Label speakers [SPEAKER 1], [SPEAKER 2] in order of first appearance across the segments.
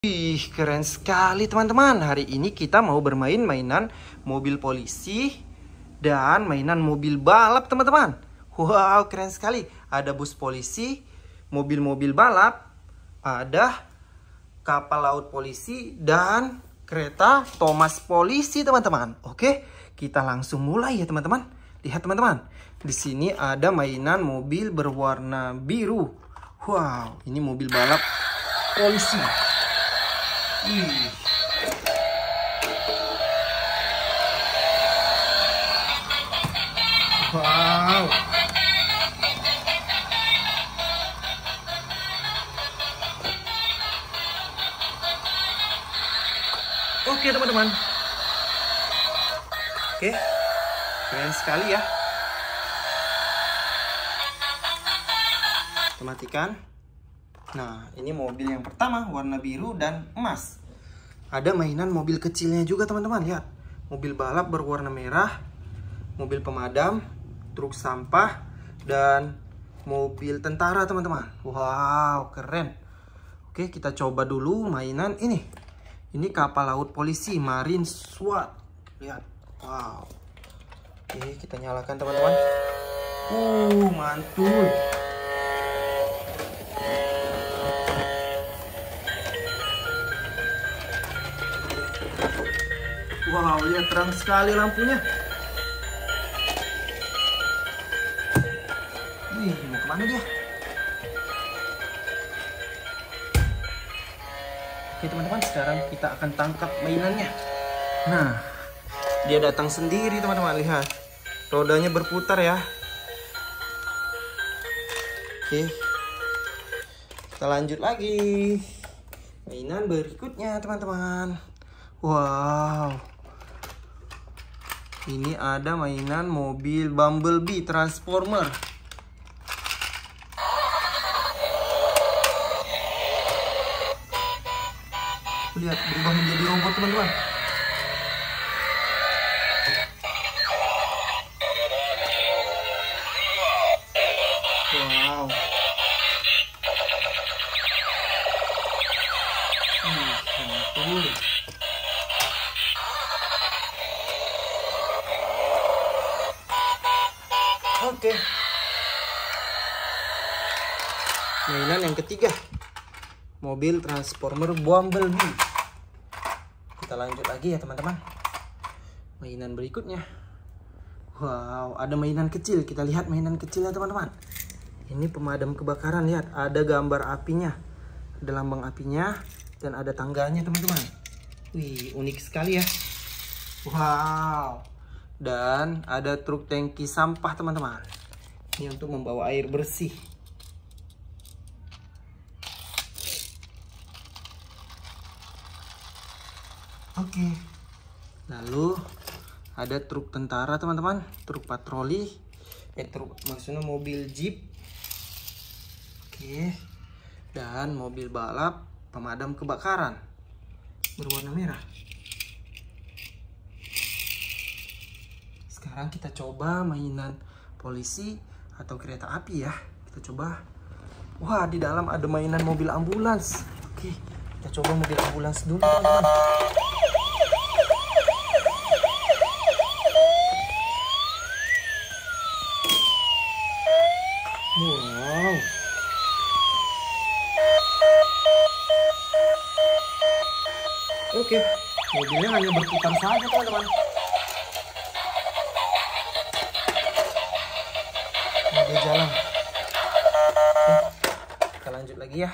[SPEAKER 1] Wih, keren sekali teman-teman. Hari ini kita mau bermain mainan mobil polisi dan mainan mobil balap teman-teman. Wow, keren sekali. Ada bus polisi, mobil-mobil balap, ada kapal laut polisi, dan kereta Thomas polisi teman-teman. Oke, kita langsung mulai ya teman-teman. Lihat teman-teman, di sini ada mainan mobil berwarna biru. Wow, ini mobil balap polisi. Wow. Oke teman-teman. Oke, keren sekali ya. Kita matikan. Nah, ini mobil yang pertama warna biru dan emas. Ada mainan mobil kecilnya juga teman-teman. Lihat, mobil balap berwarna merah, mobil pemadam, truk sampah, dan mobil tentara teman-teman. Wow, keren. Oke, kita coba dulu mainan ini. Ini kapal laut polisi, Marine SWAT. Lihat, wow. Oke, kita nyalakan teman-teman. Mantul. Wow, lihat terang sekali lampunya. Wih, mau kemana dia? Oke teman-teman, sekarang kita akan tangkap mainannya. Nah, dia datang sendiri teman-teman, lihat. Rodanya berputar ya. Oke, kita lanjut lagi. Mainan berikutnya teman-teman. Wow. Ini ada mainan mobil Bumblebee Transformer. Lihat, berubah menjadi robot teman-teman. Wow. Mantul. Oke. Mainan yang ketiga, mobil Transformer Bumblebee. Kita lanjut lagi ya teman-teman. Mainan berikutnya. Wow, ada mainan kecil. Kita lihat mainan kecilnya teman-teman. Ini pemadam kebakaran. Lihat, ada gambar apinya, ada lambang apinya, dan ada tangganya teman-teman. Wih, unik sekali ya. Wow. Dan ada truk tangki sampah teman-teman. Ini untuk membawa air bersih. Oke. Lalu ada truk tentara teman-teman, truk patroli, truk maksudnya mobil jeep. Oke. Dan mobil balap pemadam kebakaran berwarna merah. Sekarang kita coba mainan polisi atau kereta api ya. Kita coba. Wah, di dalam ada mainan mobil ambulans. Oke, kita coba mobil ambulans dulu teman-teman. Wow. Oke, mobilnya hanya berputar saja teman-teman. Mobil jalan. Oke, kita lanjut lagi ya.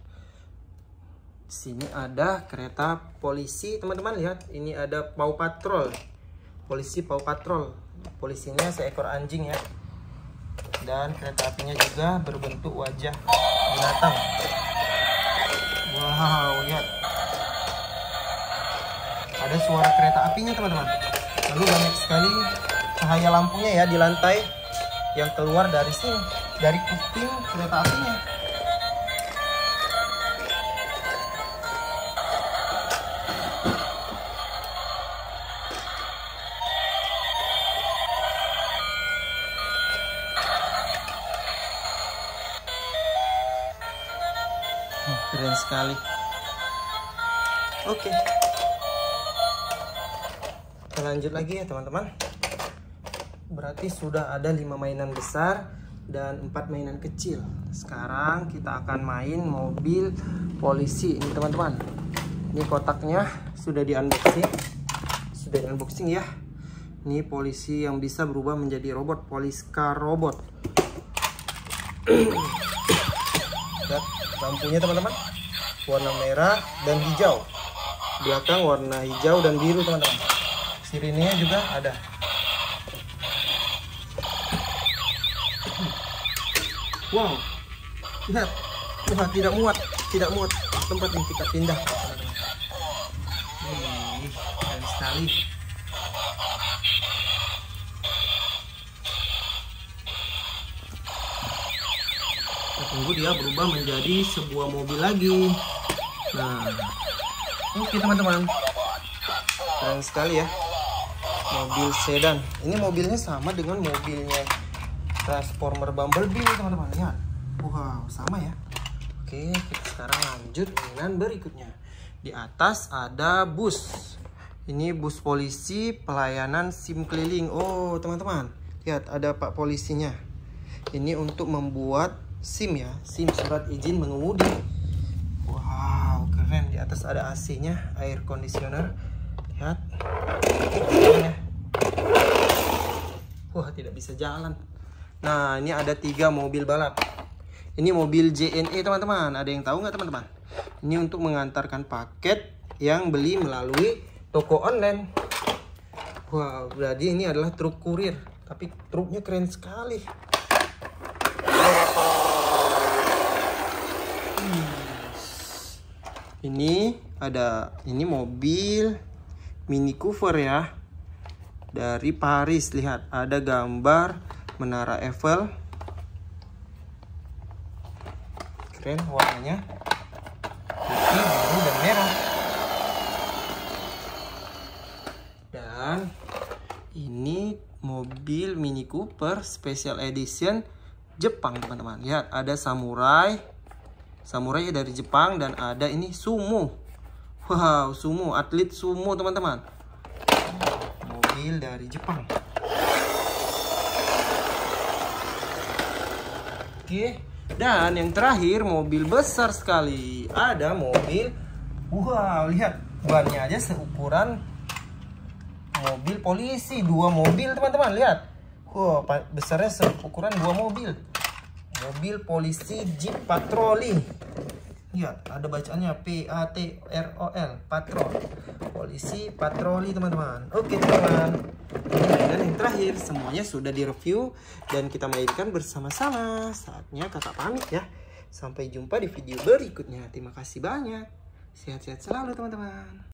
[SPEAKER 1] Di sini ada kereta polisi teman-teman, lihat. Ini ada Paw Patrol. Polisi Paw Patrol. Polisinya seekor anjing ya. Dan kereta apinya juga berbentuk wajah binatang. Wow, lihat. Ada suara kereta apinya teman-teman. Lalu banyak sekali cahaya lampunya ya di lantai yang keluar dari sini, dari kuping kereta apinya. Keren sekali. Oke. Kita lanjut lagi ya teman-teman. Berarti sudah ada 5 mainan besar dan 4 mainan kecil. Sekarang kita akan main mobil polisi ini teman-teman. Ini kotaknya sudah di unboxing ya. Ini polisi yang bisa berubah menjadi robot, police car robot. Lihat lampunya teman-teman, warna merah dan hijau. Belakang warna hijau dan biru teman-teman. Sirinenya juga ada. Wow, lihat, wah, tidak muat tempat yang kita pindah. Keren sekali. Kita tunggu dia berubah menjadi sebuah mobil lagi. Nah, oke teman-teman, keren sekali ya, mobil sedan. Ini mobilnya sama dengan mobilnya Transformer Bumblebee teman-teman, lihat. Wow, sama ya. Oke, kita sekarang lanjut mainan berikutnya. Di atas ada bus. Ini bus polisi pelayanan SIM keliling. Oh teman-teman, lihat ada pak polisinya. Ini untuk membuat SIM ya, SIM surat izin mengemudi. Wow, keren. Di atas ada AC-nya, air conditioner. Lihat. Wah, tidak bisa jalan. Nah, ini ada 3 mobil balap. Ini mobil JNE teman-teman. Ada yang tahu nggak teman-teman? Ini untuk mengantarkan paket yang beli melalui toko online. Wow, berarti ini adalah truk kurir. Tapi truknya keren sekali. Ini mobil Mini Cooper ya. Dari Paris, lihat ada gambar Menara Eiffel. Keren warnanya, putih, biru, dan merah. Dan ini mobil Mini Cooper Special Edition Jepang teman-teman. Lihat ada samurai dari Jepang, dan ada ini sumo. Wow, sumo, atlet sumo teman-teman. Mobil dari Jepang. Oke, dan yang terakhir mobil besar sekali. Ada mobil, wow, lihat bannya aja seukuran mobil polisi. 2 mobil teman-teman, lihat. Wow, besarnya seukuran 2 mobil. Mobil polisi Jeep Patroli. Lihat, ada bacaannya PATROL, patrol. Polisi patroli teman-teman. Oke teman-teman, dan yang terakhir semuanya sudah direview dan kita mainkan bersama-sama. Saatnya kakak pamit ya. Sampai jumpa di video berikutnya. Terima kasih banyak. Sehat-sehat selalu teman-teman.